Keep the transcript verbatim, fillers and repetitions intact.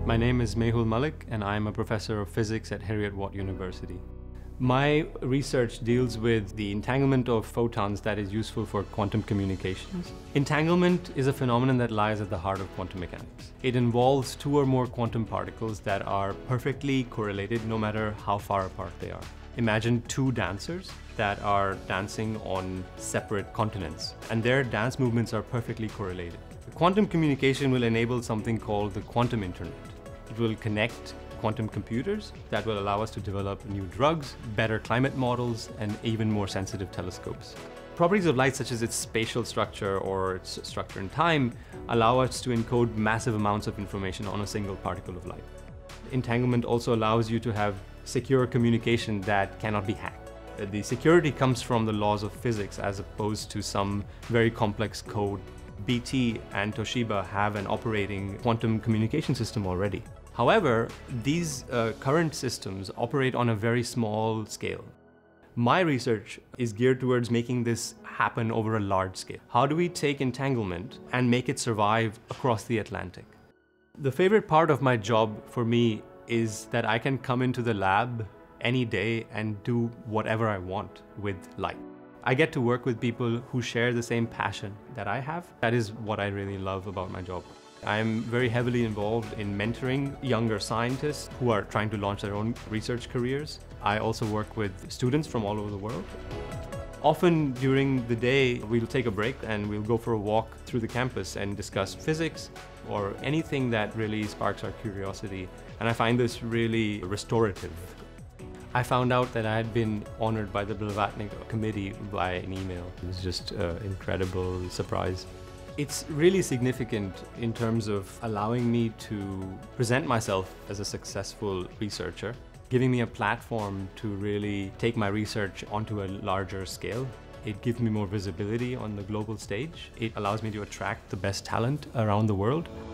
My name is Mehul Malik, and I'm a professor of physics at Heriot-Watt University. My research deals with the entanglement of photons that is useful for quantum communications. Entanglement is a phenomenon that lies at the heart of quantum mechanics. It involves two or more quantum particles that are perfectly correlated no matter how far apart they are. Imagine two dancers that are dancing on separate continents, and their dance movements are perfectly correlated. Quantum communication will enable something called the quantum internet. It will connect quantum computers that will allow us to develop new drugs, better climate models, and even more sensitive telescopes. Properties of light, such as its spatial structure or its structure in time, allow us to encode massive amounts of information on a single particle of light. Entanglement also allows you to have secure communication that cannot be hacked. The security comes from the laws of physics as opposed to some very complex code. B T and Toshiba have an operating quantum communication system already. However, these uh, current systems operate on a very small scale. My research is geared towards making this happen over a large scale. How do we take entanglement and make it survive across the Atlantic? The favorite part of my job for me is that I can come into the lab any day and do whatever I want with light. I get to work with people who share the same passion that I have. That is what I really love about my job. I'm very heavily involved in mentoring younger scientists who are trying to launch their own research careers. I also work with students from all over the world. Often during the day, we'll take a break and we'll go for a walk through the campus and discuss physics or anything that really sparks our curiosity. And I find this really restorative. I found out that I had been honored by the Blavatnik Committee by an email. It was just an incredible surprise. It's really significant in terms of allowing me to present myself as a successful researcher, giving me a platform to really take my research onto a larger scale. It gives me more visibility on the global stage. It allows me to attract the best talent around the world.